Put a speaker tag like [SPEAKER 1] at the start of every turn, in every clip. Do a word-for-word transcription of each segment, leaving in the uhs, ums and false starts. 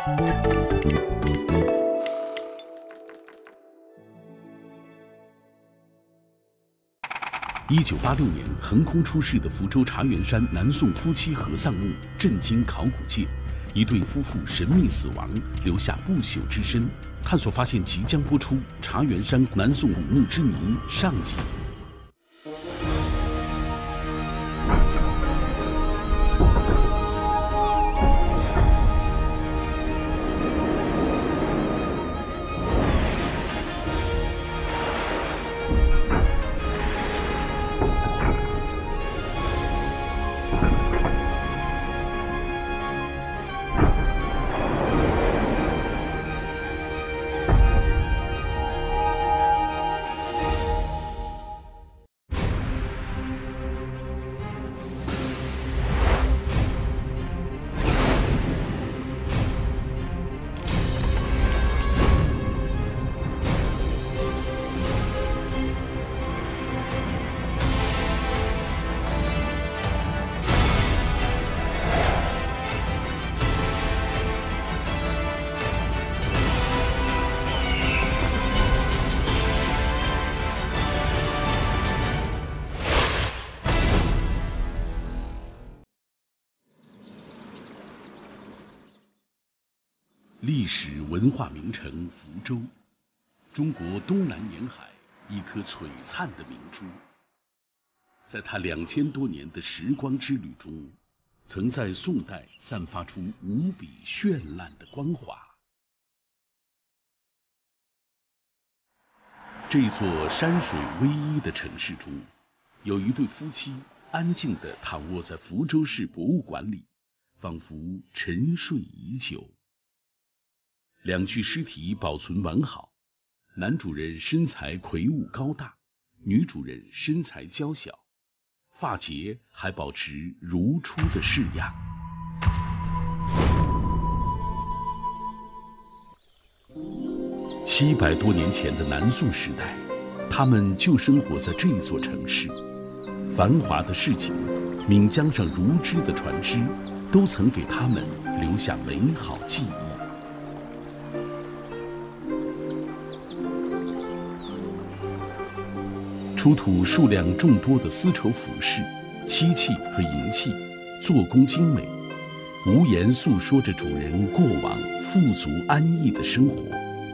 [SPEAKER 1] 一九八六年横空出世的福州茶园山南宋夫妻合葬墓震惊考古界，一对夫妇神秘死亡，留下不朽之身。探索发现即将播出《茶园山南宋古墓之谜》上集。历史文化名城福州，中国东南沿海一颗璀璨的明珠，在它两千多年的时光之旅中，曾在宋代散发出无比绚烂的光华。这座山水逶迤的城市中，有一对夫妻安静地躺卧在福州市博物馆里，仿佛沉睡已久。两具尸体保存完好，男主人身材魁梧高大，女主人身材娇小，发结还保持如初的式样。七百多年前的南宋时代，他们就生活在这座城市，繁华的市井，岷江上如织的船只，都曾给他们留下美好记忆。出土数量众多的丝绸服饰、漆器和银器，做工精美，无言诉说着主人过往富足安逸的生活。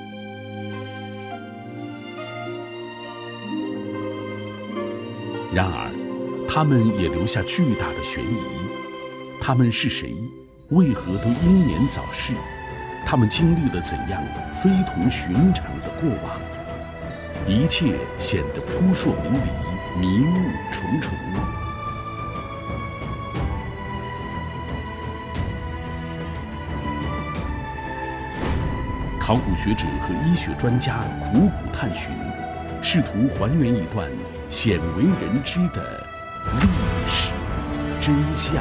[SPEAKER 1] 然而，他们也留下巨大的悬疑：他们是谁？为何都英年早逝？他们经历了怎样非同寻常的过往？一切显得扑朔迷离，迷雾重重。考古学者和医学专家苦苦探寻，试图还原一段鲜为人知的历史真相。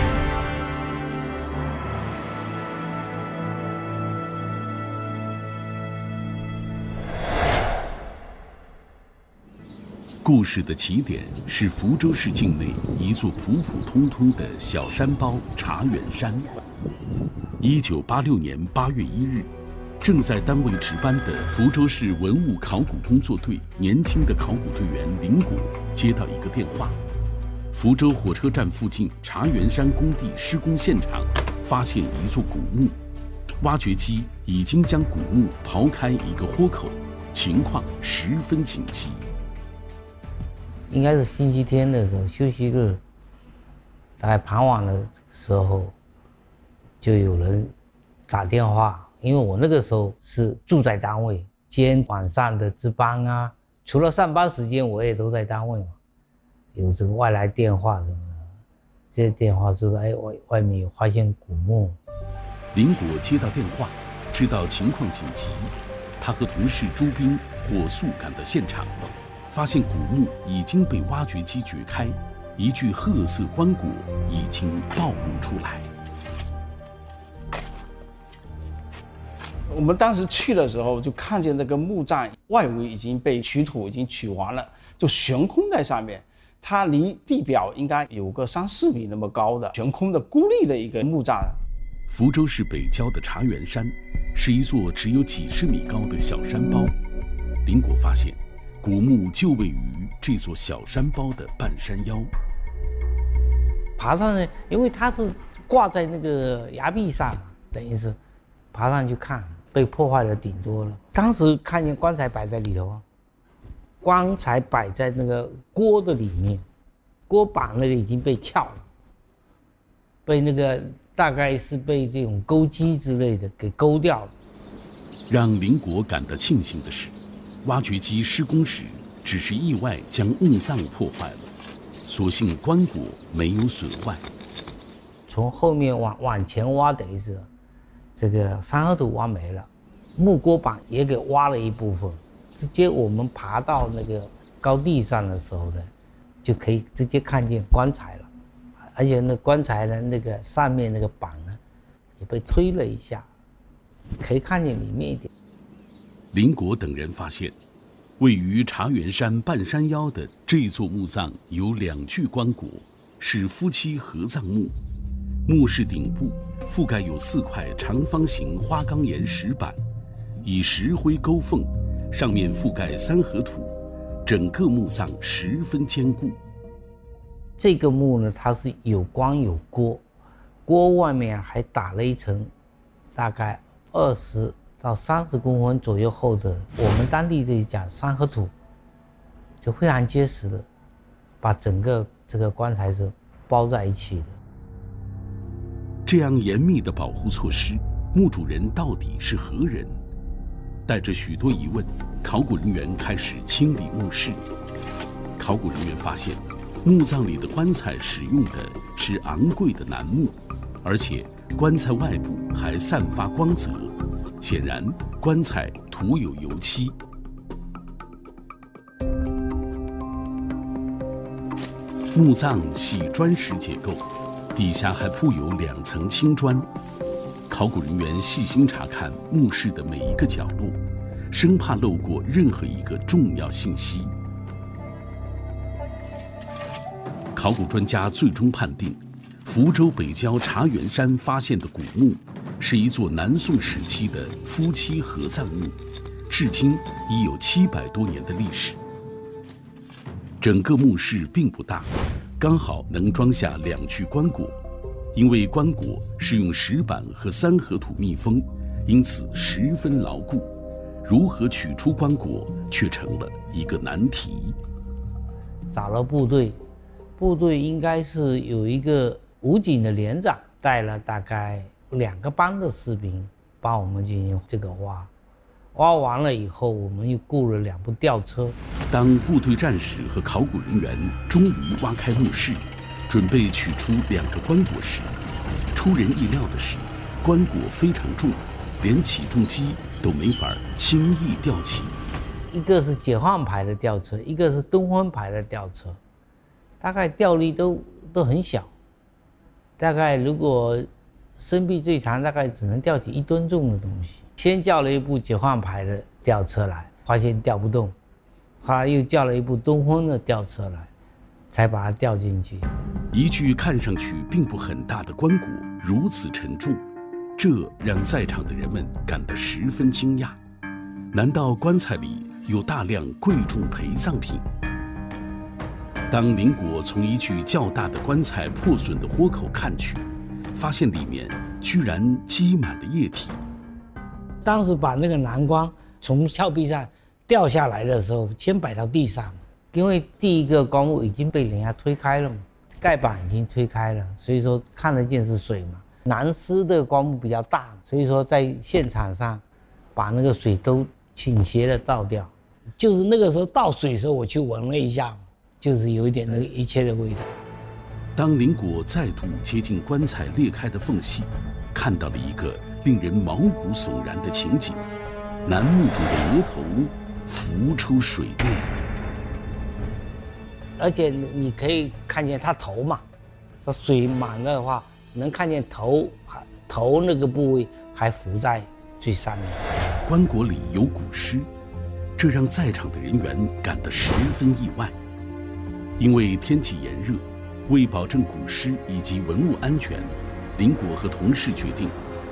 [SPEAKER 1] 故事的起点是福州市境内一座普普通通的小山包茶园山。一九八六年八月一日，正在单位值班的福州市文物考古工作队年轻的考古队员林果接到一个电话：福州火车站附近茶园山工地施工现场发现一座古墓，挖掘机已经将古墓刨开一个豁口，情况十分紧急。
[SPEAKER 2] 应该是星期天的时候，休息日，大概傍晚的时候，就有人打电话，因为我那个时候是住在单位，兼晚上的值班啊，除了上班时间我也都在单位嘛。有这个外来电话什么的，这些电话说哎外外面有发现古墓。
[SPEAKER 1] 林果接到电话，知道情况紧急，他和同事朱斌火速赶到现场。发现古墓已经被挖掘机掘开，一具褐色棺椁已经暴露出来。
[SPEAKER 3] 我们当时去的时候，就看见这个墓葬外围已经被取土，已经取完了，就悬空在上面。它离地表应该有个三四米那么高的悬空的孤立的一个墓葬。
[SPEAKER 1] 福州市北郊的茶园山，是一座只有几十米高的小山包。林果发现，古墓就位于这座小山包的半山腰。
[SPEAKER 2] 爬上去，因为它是挂在那个崖壁上，等于是爬上去看，被破坏的顶多了。当时看见棺材摆在里头，棺材摆在那个锅的里面，锅把那个已经被撬了，被那个大概是被这种钩机之类的给勾掉了。
[SPEAKER 1] 让林果感到庆幸的是，挖掘机施工时只是意外将墓葬破坏了，所幸棺椁没有损坏。
[SPEAKER 2] 从后面往往前挖，等于是这个山河土挖没了，木锅板也给挖了一部分。直接我们爬到那个高地上的时候呢，就可以直接看见棺材了，而且那棺材的那个上面那个板呢，也被推了一下，可以看见里面一点。
[SPEAKER 1] 林果等人发现，位于茶园山半山腰的这座墓葬有两具棺椁，是夫妻合葬墓。墓室顶部覆盖有四块长方形花岗岩石板，以石灰勾缝，上面覆盖三合土，整个墓葬十分坚固。
[SPEAKER 2] 这个墓呢，它是有棺有锅，锅外面还打了一层大概二十到三十公分左右厚的，我们当地这里讲三合土，就非常结实的，把整个这个棺材是包在一起的。
[SPEAKER 1] 这样严密的保护措施，墓主人到底是何人？带着许多疑问，考古人员开始清理墓室。考古人员发现，墓葬里的棺材使用的是昂贵的楠木，而且棺材外部还散发光泽，显然棺材涂有油漆。墓葬系砖石结构，底下还铺有两层青砖。考古人员细心查看墓室的每一个角落，生怕漏过任何一个重要信息。考古专家最终判定，福州北郊茶园山发现的古墓是一座南宋时期的夫妻合葬墓，至今已有七百多年的历史。整个墓室并不大，刚好能装下两具棺椁。因为棺椁是用石板和三合土密封，因此十分牢固。如何取出棺椁，却成了一个难题。
[SPEAKER 2] 找了部队，部队应该是有一个武警的连长，带了大概两个班的士兵，帮我们进行这个挖。挖完了以后，我们又雇了两部吊车。
[SPEAKER 1] 当部队战士和考古人员终于挖开墓室，准备取出两个棺椁时，出人意料的是，棺椁非常重，连起重机都没法轻易吊起。
[SPEAKER 2] 一个是解放牌的吊车，一个是东风牌的吊车，大概吊力都都很小，大概如果身臂最长，大概只能吊起一吨重的东西。先叫了一部解放牌的吊车来，发现吊不动，后来又叫了一部东风的吊车来，才把它吊进去。
[SPEAKER 1] 一具看上去并不很大的棺椁如此沉重，这让在场的人们感到十分惊讶。难道棺材里有大量贵重陪葬品？当林果从一具较大的棺材破损的豁口看去，发现里面居然积满了液体。
[SPEAKER 2] 当时把那个蓝棺从峭壁上掉下来的时候，先摆到地上，因为第一个棺木已经被人家推开了嘛，盖板已经推开了，所以说看得见是水嘛。南师的棺木比较大，所以说在现场上把那个水都倾斜的倒掉。就是那个时候倒水的时候，我去闻了一下，就是有一点那个一切的味道。
[SPEAKER 1] 当林果再度接近棺材裂开的缝隙，看到了一个令人毛骨悚然的情景：男墓主的额头浮出水面，
[SPEAKER 2] 而且你可以看见他头嘛，这水满了的话，能看见头，头那个部位还浮在最上面。
[SPEAKER 1] 棺椁里有古尸，这让在场的人员感到十分意外。因为天气炎热，为保证古尸以及文物安全，林果和同事决定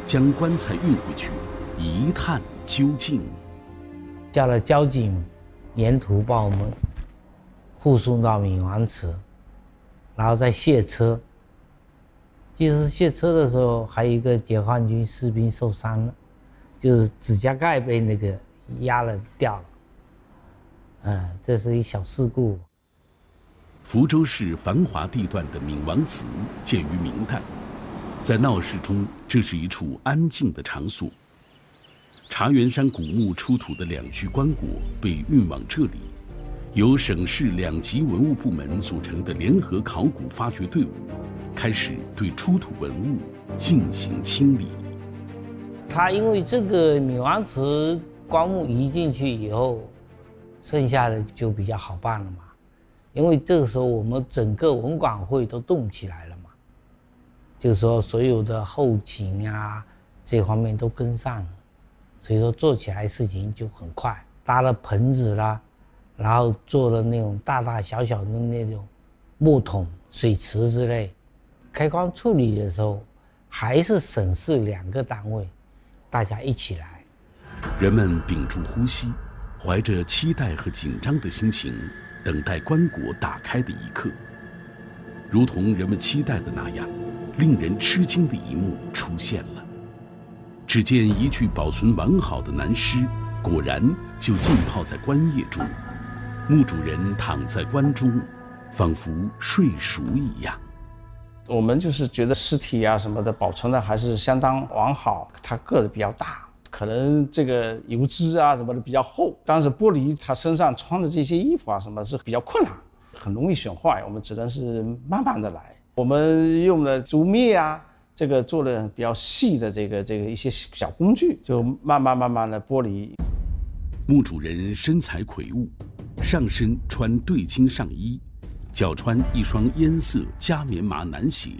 [SPEAKER 1] 将棺材运回去，一探究竟。
[SPEAKER 2] 叫了交警，沿途把我们护送到闵王祠，然后再卸车。就是卸车的时候，还有一个解放军士兵受伤了，就是指甲盖被那个压了掉了。嗯，这是一小事故。
[SPEAKER 1] 福州市繁华地段的闵王祠建于明代，在闹市中，这是一处安静的场所。茶园山古墓出土的两具棺椁被运往这里，由省市两级文物部门组成的联合考古发掘队伍，开始对出土文物进行清理。
[SPEAKER 2] 他因为这个闵王祠棺木移进去以后，剩下的就比较好办了嘛。因为这个时候我们整个文管会都动起来了嘛，就是说所有的后勤啊这方面都跟上了，所以说做起来事情就很快，搭了棚子啦，然后做了那种大大小小的那种木桶、水池之类。开棺处理的时候，还是省市两个单位，大家一起来。
[SPEAKER 1] 人们屏住呼吸，怀着期待和紧张的心情，等待棺椁打开的一刻。如同人们期待的那样，令人吃惊的一幕出现了。只见一具保存完好的男尸，果然就浸泡在棺液中，墓主人躺在棺中，仿佛睡熟一样。
[SPEAKER 3] 我们就是觉得尸体啊什么的保存的还是相当完好，它个子比较大，可能这个油脂啊什么的比较厚，但是玻璃它身上穿的这些衣服啊什么是比较困难，很容易损坏，我们只能是慢慢的来。我们用了竹篾啊，这个做了比较细的这个这个一些小工具，就慢慢慢慢的剥离。
[SPEAKER 1] 墓主人身材魁梧，上身穿对襟上衣，脚穿一双烟色加棉麻男鞋。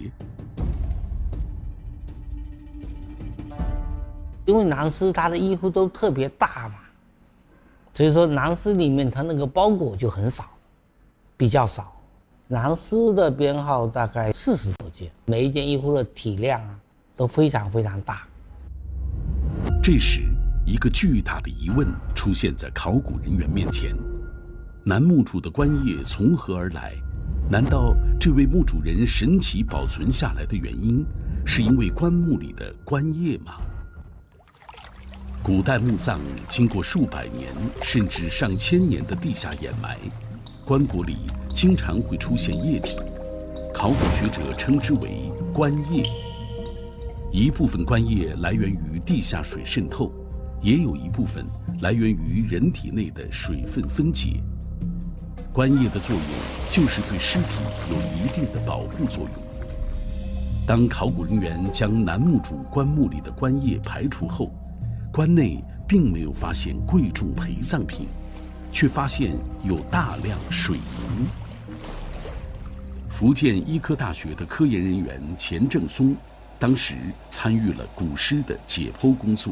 [SPEAKER 2] 因为男尸他的衣服都特别大嘛，所以说男尸里面他那个包裹就很少，比较少。男尸的编号大概四十多件，每一件衣服的体量啊都非常非常大。
[SPEAKER 1] 这时，一个巨大的疑问出现在考古人员面前：男墓主的棺液从何而来？难道这位墓主人神奇保存下来的原因，是因为棺木里的棺液吗？古代墓葬经过数百年甚至上千年的地下掩埋，棺椁里经常会出现液体，考古学者称之为棺液。一部分棺液来源于地下水渗透，也有一部分来源于人体内的水分分解。棺液的作用就是对尸体有一定的保护作用。当考古人员将男墓主棺木里的棺液排除后，棺内并没有发现贵重陪葬品，却发现有大量水银。福建医科大学的科研人员钱正松，当时参与了古尸的解剖工作。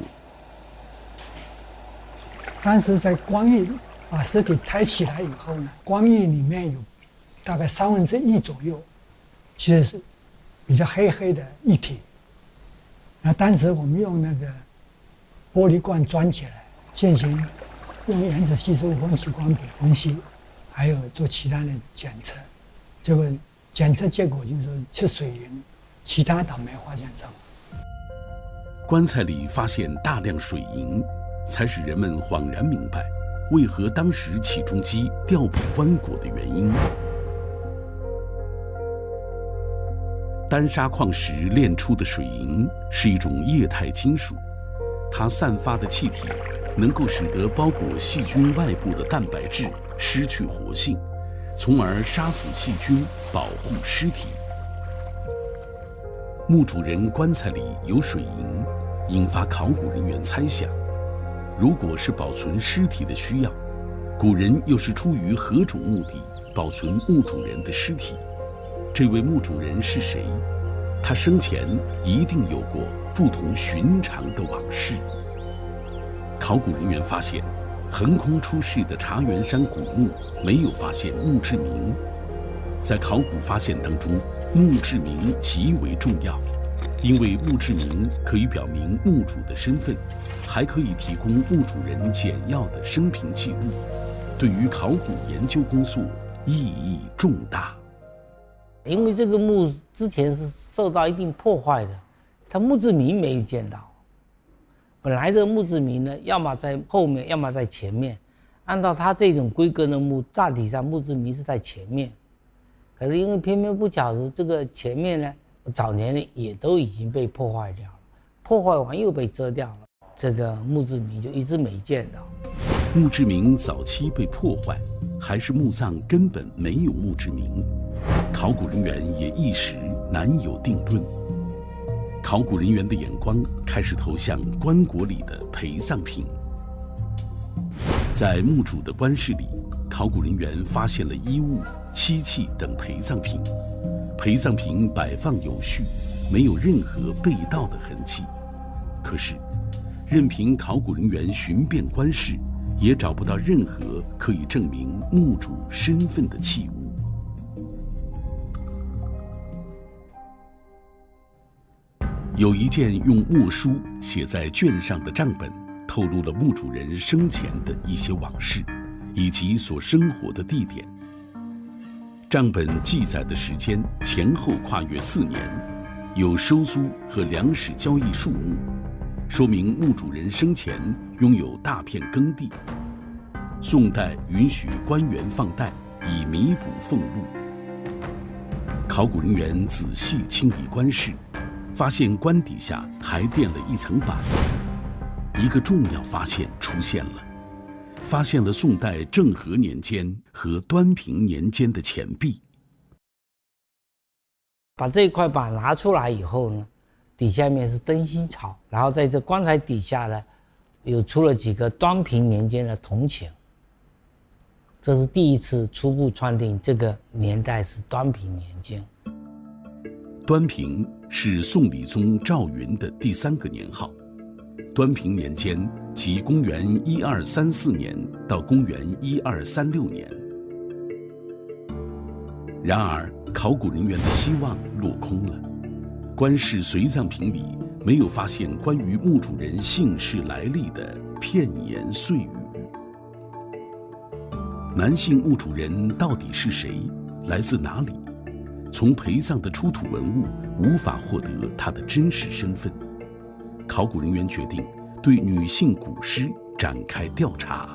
[SPEAKER 4] 当时在棺液把尸体抬起来以后呢，棺液里面有大概三分之一左右，其实是比较黑黑的液体。那当时我们用那个玻璃罐装起来，进行用原子吸收分析光谱分析，还有做其他的检测。这个检测结果就是说是水银，其他倒没发现什么。
[SPEAKER 1] 棺材里发现大量水银，才使人们恍然明白，为何当时起重机调补棺椁的原因。丹砂矿石炼出的水银是一种液态金属，它散发的气体能够使得包裹细菌外部的蛋白质失去活性，从而杀死细菌，保护尸体。墓主人棺材里有水银，引发考古人员猜想：如果是保存尸体的需要，古人又是出于何种目的保存墓主人的尸体？这位墓主人是谁？他生前一定有过不同寻常的往事。考古人员发现，横空出世的茶园山古墓没有发现墓志铭。在考古发现当中，墓志铭极为重要， 因为墓志铭可以表明墓主的身份，还可以提供墓主人简要的生平记录，对于考古研究工作意义重大。
[SPEAKER 2] 因为这个墓之前是受到一定破坏的，它墓志铭没有见到。本来的墓志铭呢，要么在后面，要么在前面。按照它这种规格的墓，大体上墓志铭是在前面。可是因为偏偏不巧是这个前面呢，早年也都已经被破坏掉了，破坏完又被遮掉了，这个墓志铭就一直没见到。
[SPEAKER 1] 墓志铭早期被破坏，还是墓葬根本没有墓志铭，考古人员也一时难有定论。考古人员的眼光开始投向棺椁里的陪葬品。在墓主的棺室里，考古人员发现了衣物、漆器等陪葬品，陪葬品摆放有序，没有任何被盗的痕迹。可是，任凭考古人员寻遍棺室，也找不到任何可以证明墓主身份的器物。有一件用墨书写在卷上的账本，透露了墓主人生前的一些往事，以及所生活的地点。账本记载的时间前后跨越四年，有收租和粮食交易数目，说明墓主人生前拥有大片耕地。宋代允许官员放贷，以弥补俸禄。考古人员仔细清理棺室，发现棺底下还垫了一层板。一个重要发现出现了，发现了宋代政和年间和端平年间的钱币。
[SPEAKER 2] 把这块板拿出来以后呢，底下面是灯芯草，然后在这棺材底下呢，有出了几个端平年间的铜钱。这是第一次初步确定这个年代是端平年间。
[SPEAKER 1] 端平是宋理宗赵云的第三个年号，端平年间即公元一二三四年到公元一二三六年。然而，考古人员的希望落空了。棺室随葬品里没有发现关于墓主人姓氏来历的片言碎语。男性墓主人到底是谁？来自哪里？从陪葬的出土文物无法获得他的真实身份。考古人员决定对女性古尸展开调查。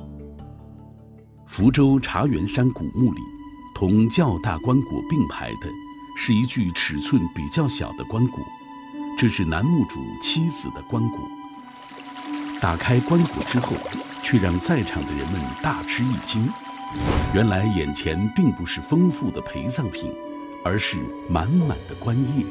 [SPEAKER 1] 福州茶园山古墓里，同较大棺椁并排的是一具尺寸比较小的棺椁，这是男墓主妻子的棺椁。打开棺椁之后，却让在场的人们大吃一惊。原来眼前并不是丰富的陪葬品，而是满满的棺液。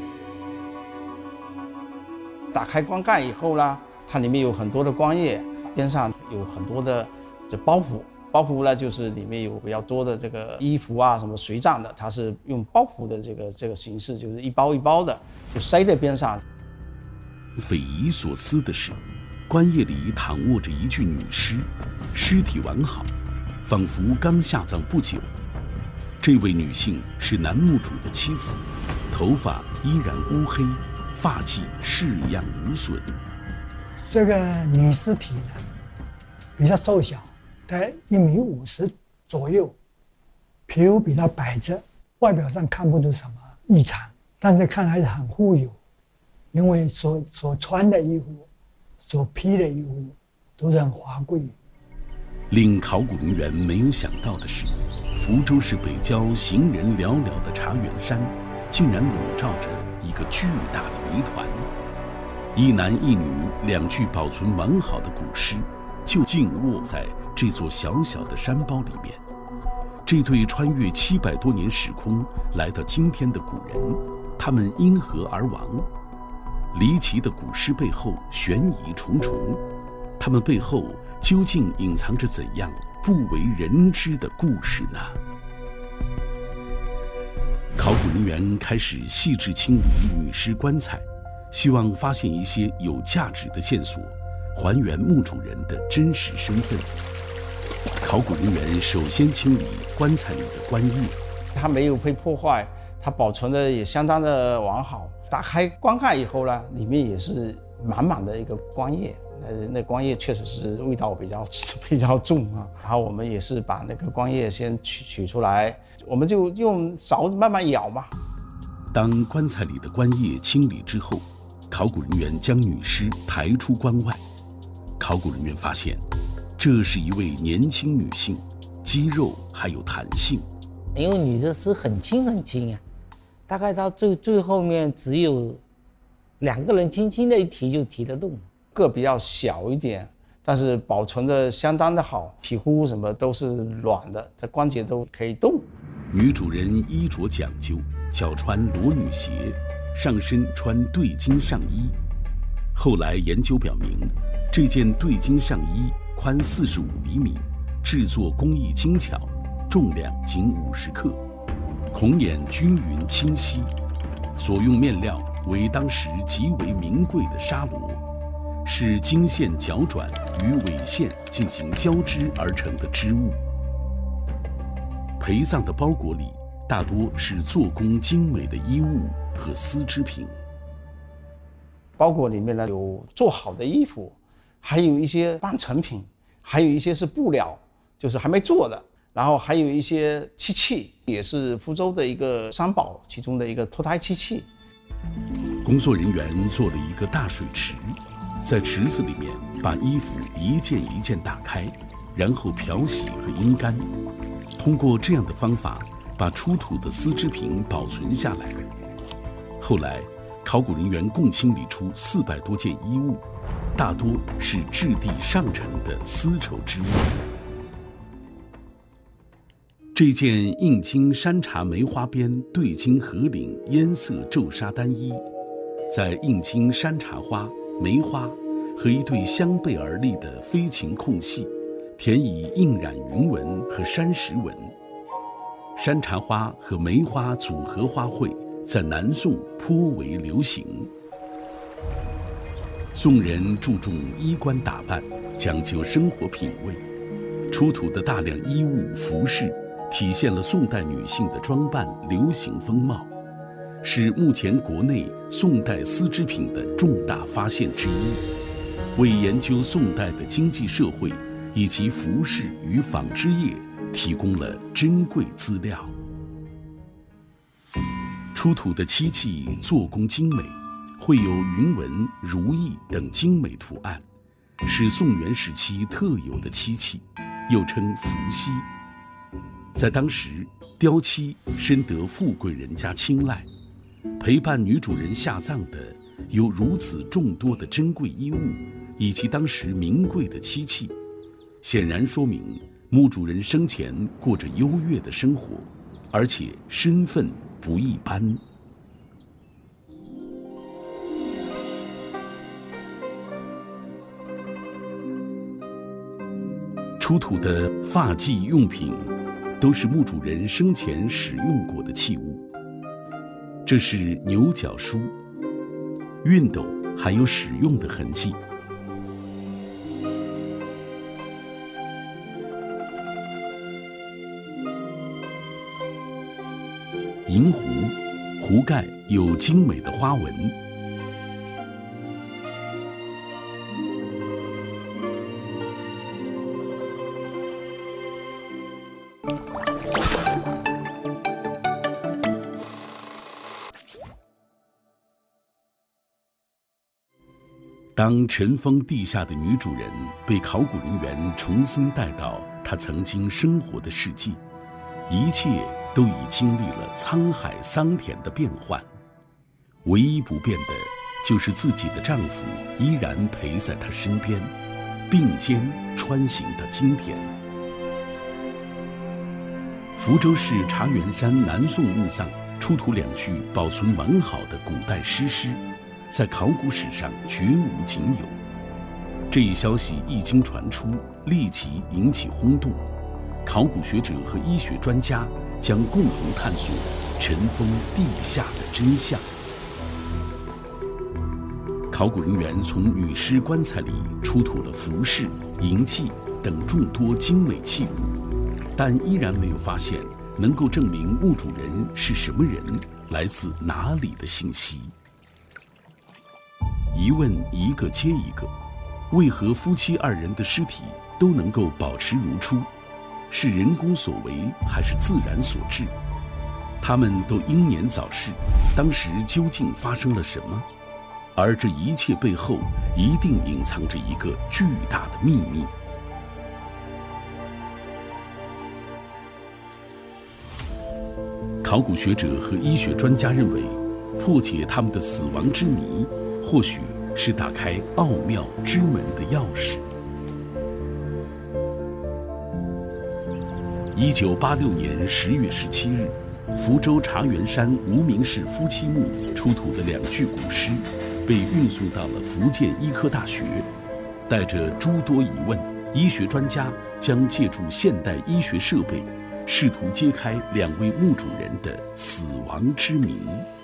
[SPEAKER 3] 打开棺盖以后呢，它里面有很多的棺液，边上有很多的这包袱，包袱呢就是里面有比较多的这个衣服啊，什么随葬的，它是用包袱的这个这个形式，就是一包一包的就塞在边上。
[SPEAKER 1] 匪夷所思的是，棺液里躺卧着一具女尸，尸体完好，仿佛刚下葬不久。这位女性是男墓主的妻子，头发依然乌黑，发髻式样无损。
[SPEAKER 4] 这个女尸体呢，比较瘦小，大概一米五十左右，皮肤比较白泽，外表上看不出什么异常，但是看来是很富有，因为所所穿的衣服、所披的衣服都是很华贵。
[SPEAKER 1] 令考古人员没有想到的是，福州市北郊行人寥寥的茶园山，竟然笼罩着一个巨大的谜团。一男一女两具保存完好的古尸，就静卧在这座小小的山包里面。这对穿越七百多年时空来到今天的古人，他们因何而亡？离奇的古尸背后悬疑重重，他们背后究竟隐藏着怎样不为人知的故事呢？考古人员开始细致清理女尸棺材，希望发现一些有价值的线索，还原墓主人的真实身份。考古人员首先清理棺材里的棺液，
[SPEAKER 3] 它没有被破坏，它保存的也相当的完好。 打开棺盖以后呢，里面也是满满的一个光液，呃，那光液确实是味道比较比较重啊。然后我们也是把那个光液先取取出来，我们就用勺子慢慢舀嘛。
[SPEAKER 1] 当棺材里的棺液清理之后，考古人员将女尸抬出棺外。考古人员发现，这是一位年轻女性，肌肉还有弹性。
[SPEAKER 2] 因为女的尸很轻很轻啊，大概到最最后面只有两个人轻轻的一提就提得动。
[SPEAKER 3] 个比较小一点，但是保存的相当的好，皮肤什么都是软的，这关节都可以动。
[SPEAKER 1] 女主人衣着讲究，脚穿裸女鞋，上身穿对襟上衣。后来研究表明，这件对襟上衣宽四十五厘米，制作工艺精巧，重量仅五十克，孔眼均匀清晰，所用面料为当时极为名贵的纱罗，是经线绞转与纬线进行交织而成的织物。陪葬的包裹里大多是做工精美的衣物和丝织品。
[SPEAKER 3] 包裹里面呢有做好的衣服，还有一些半成品，还有一些是布料，就是还没做的。然后还有一些漆器，也是福州的一个三宝其中的一个脱胎漆器。
[SPEAKER 1] 工作人员做了一个大水池，在池子里面把衣服一件一件打开，然后漂洗和阴干。通过这样的方法，把出土的丝织品保存下来。后来，考古人员共清理出四百多件衣物，大多是质地上乘的丝绸织物。这件硬金山茶梅花边对襟合领烟色皱纱单衣，在硬金山茶花、梅花和一对相背而立的飞禽空隙，填以印染云纹和山石纹。山茶花和梅花组合花卉在南宋颇为流行。宋人注重衣冠打扮，讲究生活品味，出土的大量衣物服饰体现了宋代女性的装扮流行风貌，是目前国内宋代丝织品的重大发现之一，为研究宋代的经济社会以及服饰与纺织业提供了珍贵资料。出土的漆器做工精美，绘有云纹、如意等精美图案，是宋元时期特有的漆器，又称伏羲。在当时，雕漆深得富贵人家青睐，陪伴女主人下葬的有如此众多的珍贵衣物，以及当时名贵的漆器，显然说明墓主人生前过着优越的生活，而且身份不一般。出土的发髻用品都是墓主人生前使用过的器物，这是牛角梳、熨斗，还有使用的痕迹。银壶，壶盖有精美的花纹。当尘封地下的女主人被考古人员重新带到她曾经生活的世界，一切都已经历了沧海桑田的变幻，唯一不变的就是自己的丈夫依然陪在她身边，并肩穿行的今天。福州市茶园山南宋墓葬出土两具保存完好的古代尸尸，在考古史上绝无仅有。这一消息一经传出，立即引起轰动。考古学者和医学专家将共同探索尘封地下的真相。考古人员从女尸棺材里出土了服饰、银器等众多精美器物，但依然没有发现能够证明墓主人是什么人、来自哪里的信息。 疑问一个接一个，为何夫妻二人的尸体都能够保持如初？是人工所为还是自然所致？他们都英年早逝，当时究竟发生了什么？而这一切背后一定隐藏着一个巨大的秘密。考古学者和医学专家认为，破解他们的死亡之谜，或许是打开奥妙之门的钥匙。一九八六年十月十七日，福州茶园山无名氏夫妻墓出土的两具古尸，被运送到了福建医科大学。带着诸多疑问，医学专家将借助现代医学设备，试图揭开两位墓主人的死亡之谜。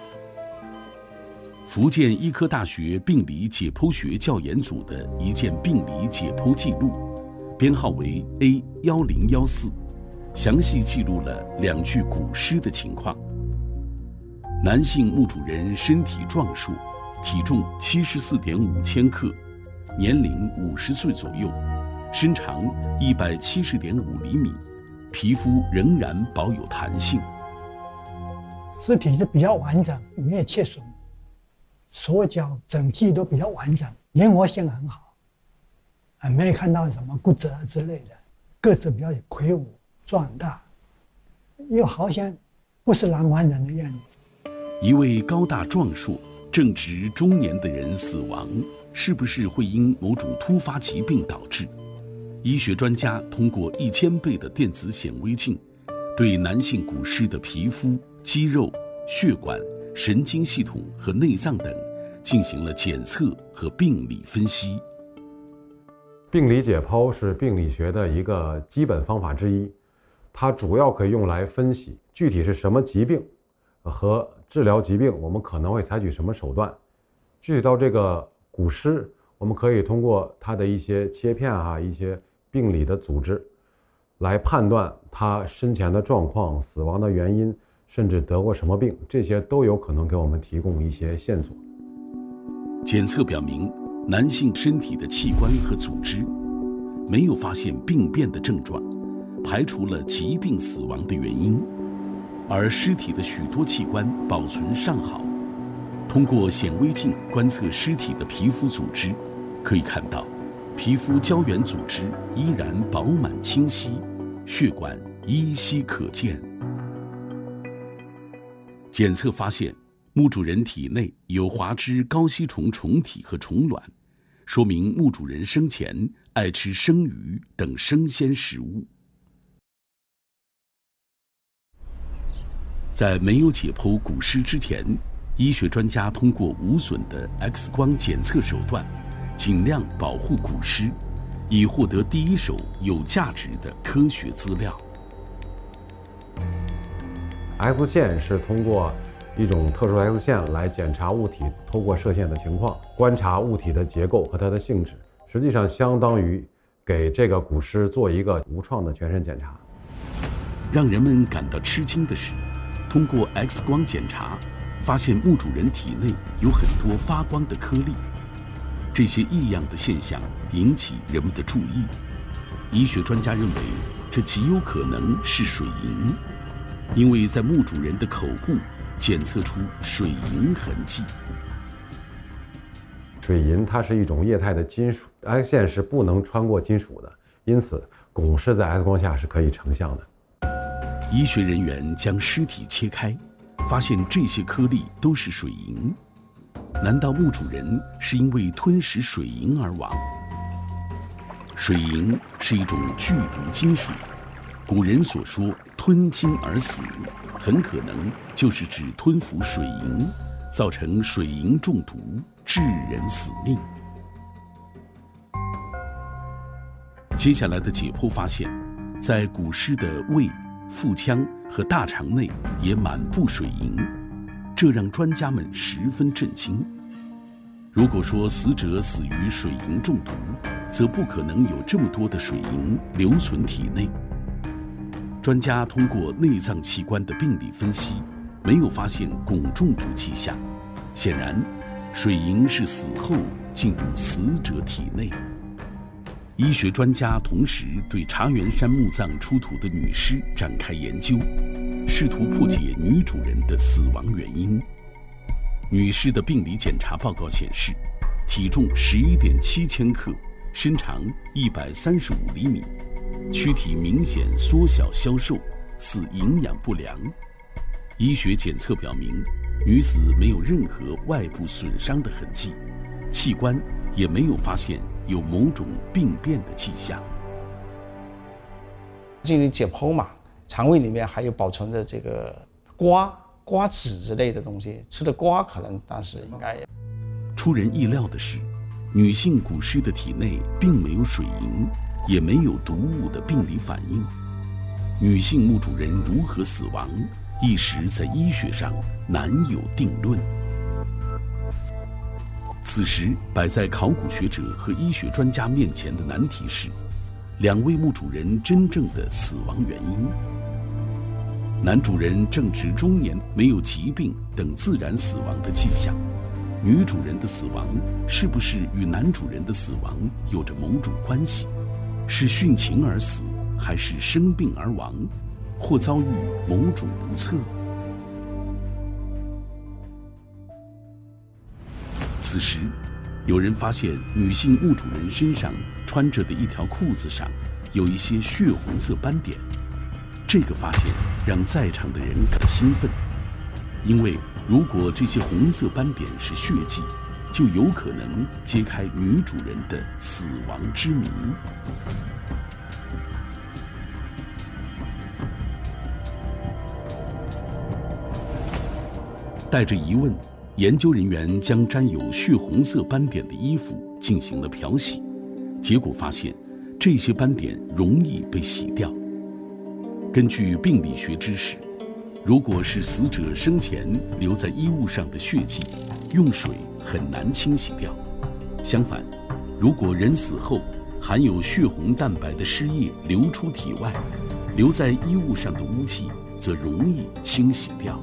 [SPEAKER 1] 福建医科大学病理解剖学教研组的一件病理解剖记录，编号为 A 一零一四，详细记录了两具古尸的情况。男性墓主人身体壮硕，体重七十四点五千克，年龄五十岁左右，身长一百七十点五厘米，皮肤仍然保有弹性。
[SPEAKER 4] 尸体是比较完整，没有切损，手脚整体都比较完整，灵活性很好，啊，没有看到什么骨折之类的，个子比较魁梧，壮很大，又好像不是南方人的样子。
[SPEAKER 1] 一位高大壮硕、正值中年的人死亡，是不是会因某种突发疾病导致？医学专家通过一千倍的电子显微镜，对男性古尸的皮肤、肌肉、血管、神经系统和内脏等进行了检测和病理分析。
[SPEAKER 5] 病理解剖是病理学的一个基本方法之一，它主要可以用来分析具体是什么疾病和治疗疾病我们可能会采取什么手段。具体到这个古尸，我们可以通过它的一些切片啊，一些病理的组织，来判断他生前的状况、死亡的原因，甚至得过什么病，这些都有可能给我们提供一些线索。
[SPEAKER 1] 检测表明，男性身体的器官和组织没有发现病变的症状，排除了疾病死亡的原因，而尸体的许多器官保存尚好。通过显微镜观测尸体的皮肤组织，可以看到皮肤胶原组织依然饱满清晰，血管依稀可见。检测发现，墓主人体内有华肢高吸虫虫体和虫卵，说明墓主人生前爱吃生鱼等生鲜食物。在没有解剖古尸之前，医学专家通过无损的 X 光检测手段，尽量保护古尸，以获得第一手有价值的科学资料。
[SPEAKER 5] X 线是通过一种特殊 X 线来检查物体透过射线的情况，观察物体的结构和它的性质，实际上相当于给这个古尸做一个无创的全身检查。
[SPEAKER 1] 让人们感到吃惊的是，通过 X 光检查，发现墓主人体内有很多发光的颗粒，这些异样的现象引起人们的注意。医学专家认为，这极有可能是水银，因为在墓主人的口部检测出水银痕迹。
[SPEAKER 5] 水银它是一种液态的金属 ，X 线是不能穿过金属的，因此汞尸在 X 光下是可以成像的。
[SPEAKER 1] 医学人员将尸体切开，发现这些颗粒都是水银。难道墓主人是因为吞食水银而亡？水银是一种剧毒金属，古人所说吞金而死，很可能就是指吞服水银，造成水银中毒，致人死命。接下来的解剖发现，在古尸的胃、腹腔和大肠内也满布水银，这让专家们十分震惊。如果说死者死于水银中毒，则不可能有这么多的水银留存体内。专家通过内脏器官的病理分析，没有发现汞中毒迹象，显然水银是死后进入死者体内。医学专家同时对茶园山墓葬出土的女尸展开研究，试图破解女主人的死亡原因。女尸的病理检查报告显示，体重十一点七千克，身长一百三十五厘米，躯体明显缩小消瘦，似营养不良。医学检测表明，女子没有任何外部损伤的痕迹，器官也没有发现有某种病变的迹象。
[SPEAKER 3] 进行解剖嘛，肠胃里面还有保存的这个瓜、瓜子之类的东西，吃的瓜可能当时应该也。
[SPEAKER 1] 出人意料的是，女性古尸的体内并没有水银，也没有毒物的病理反应。女性墓主人如何死亡，一时在医学上难有定论。此时摆在考古学者和医学专家面前的难题是，两位墓主人真正的死亡原因。男主人正值中年，没有疾病等自然死亡的迹象。女主人的死亡是不是与男主人的死亡有着某种关系？是殉情而死，还是生病而亡，或遭遇某种不测？此时，有人发现女性墓主人身上穿着的一条裤子上有一些血红色斑点。这个发现让在场的人感到兴奋，因为如果这些红色斑点是血迹，就有可能揭开女主人的死亡之谜。带着疑问，研究人员将沾有血红色斑点的衣服进行了漂洗，结果发现这些斑点容易被洗掉。根据病理学知识，如果是死者生前留在衣物上的血迹，用水很难清洗掉。相反，如果人死后含有血红蛋白的尸液流出体外，留在衣物上的污迹则容易清洗掉。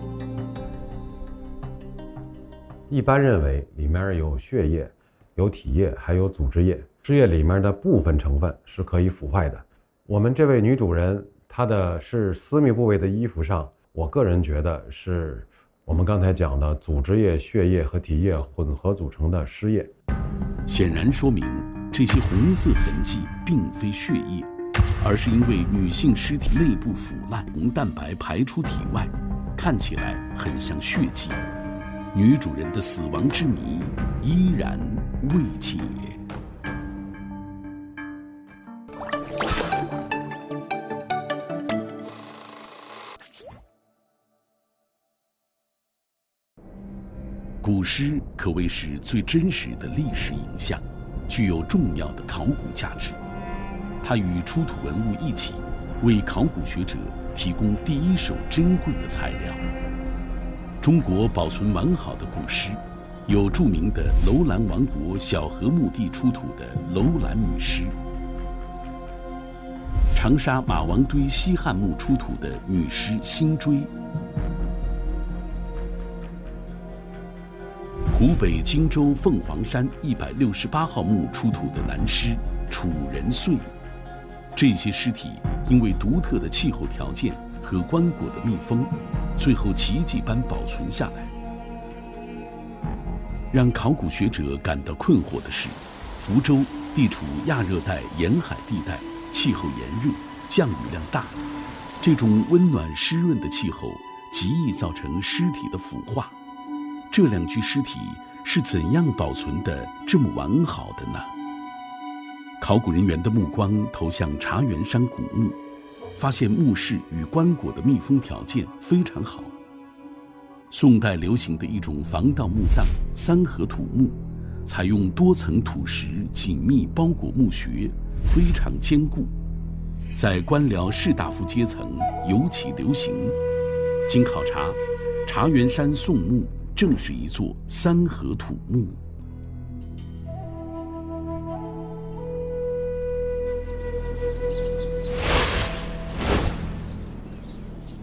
[SPEAKER 5] 一般认为里面有血液、有体液，还有组织液。尸液里面的部分成分是可以腐坏的。我们这位女主人，她的是私密部位的衣服上，我个人觉得是我们刚才讲的组织液、血液和体液混合组成的尸液。
[SPEAKER 1] 显然说明这些红色痕迹并非血液，而是因为女性尸体内部腐烂，红蛋白排出体外，看起来很像血迹。女主人的死亡之谜依然未解。古尸可谓是最真实的历史影像，具有重要的考古价值。它与出土文物一起，为考古学者提供第一手珍贵的材料。中国保存完好的古尸，有著名的楼兰王国小河墓地出土的楼兰女尸，长沙马王堆西汉墓出土的女尸辛追，湖北荆州凤凰山一百六十八号墓出土的男尸楚人穗。这些尸体因为独特的气候条件和棺椁的密封，最后奇迹般保存下来。让考古学者感到困惑的是，福州地处亚热带沿海地带，气候炎热，降雨量大，这种温暖湿润的气候极易造成尸体的腐化。这两具尸体是怎样保存的这么完好的呢？考古人员的目光投向茶园山古墓，发现墓室与棺椁的密封条件非常好。宋代流行的一种防盗墓葬三合土墓，采用多层土石紧密包裹墓穴，非常坚固，在官僚士大夫阶层尤其流行。经考察，茶园山宋墓正是一座三合土墓。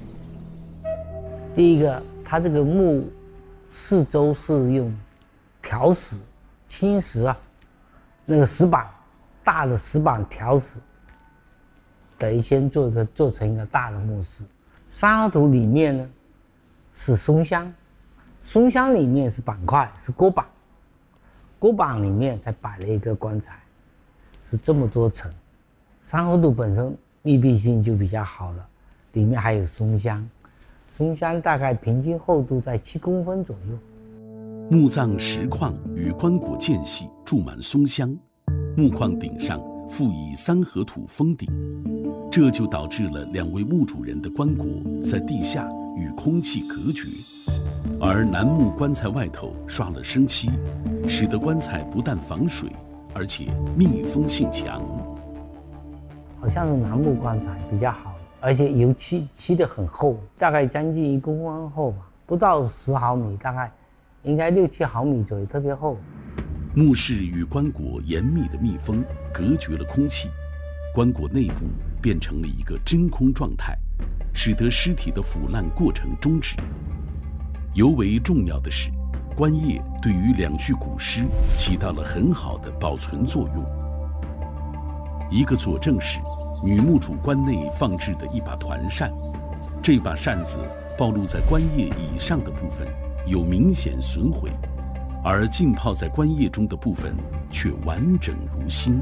[SPEAKER 2] 第一个，它这个墓四周是用条石、青石啊，那个石板，大的石板条石，等于先做一个做成一个大的墓室。三合土里面呢是松香，松香里面是板块，是锅板，锅板里面才摆了一个棺材，是这么多层。三合土本身密闭性就比较好了，里面还有松香，松香大概平均厚度在七公分左右。
[SPEAKER 1] 墓葬石框与棺椁间隙注满松香，墓框顶上附以三合土封顶，这就导致了两位墓主人的棺椁在地下与空气隔绝，而楠木棺材外头刷了生漆，使得棺材不但防水，而且密封性强。
[SPEAKER 2] 好像是楠木棺材比较好，而且油漆漆得很厚，大概将近一公分厚吧，不到十毫米，大概应该六七毫米左右，特别厚。
[SPEAKER 1] 墓室与棺椁严密的密封，隔绝了空气，棺椁内部变成了一个真空状态，使得尸体的腐烂过程终止。尤为重要的是，棺叶对于两具古尸起到了很好的保存作用。一个佐证是女墓主棺内放置的一把团扇，这把扇子暴露在棺叶以上的部分有明显损毁，而浸泡在棺叶中的部分却完整如新。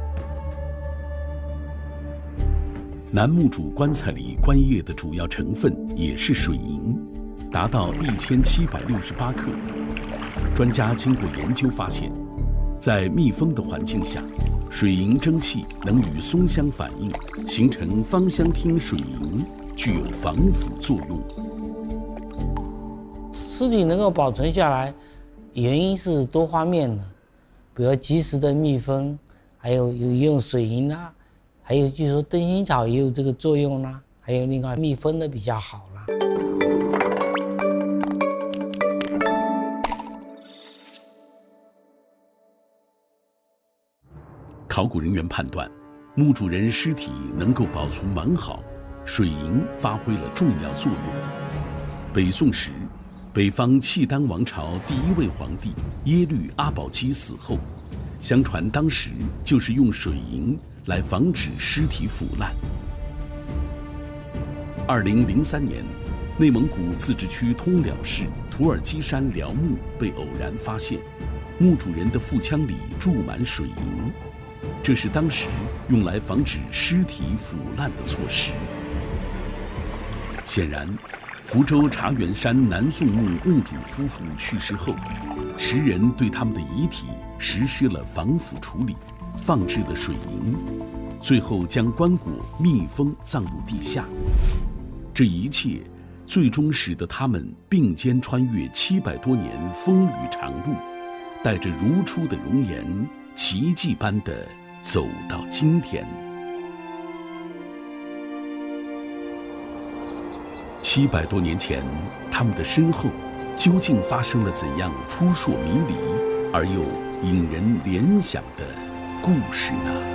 [SPEAKER 1] 楠木主棺材里棺叶的主要成分也是水银，达到一千七百六十八克。专家经过研究发现，在密封的环境下，水银蒸汽能与松香反应，形成芳香烃水银，具有防腐作用。
[SPEAKER 2] 尸体能够保存下来，原因是多方面的，比如及时的密封，还有有用水银啦、啊，还有据说灯芯草也有这个作用啦、啊，还有另外密封的比较好啦。
[SPEAKER 1] 考古人员判断，墓主人尸体能够保存完好，水银发挥了重要作用。北宋时，北方契丹王朝第一位皇帝耶律阿保机死后，相传当时就是用水银来防止尸体腐烂。二零零三年，内蒙古自治区通辽市土耳基山辽墓被偶然发现，墓主人的腹腔里注满水银。这是当时用来防止尸体腐烂的措施。显然，福州茶园山南宋墓墓主夫妇去世后，时人对他们的遗体实施了防腐处理，放置了水银，最后将棺椁密封葬入地下。这一切最终使得他们并肩穿越七百多年风雨长路，带着如初的容颜，奇迹般的走到今天。七百多年前，他们的身后究竟发生了怎样扑朔迷离而又引人联想的故事呢？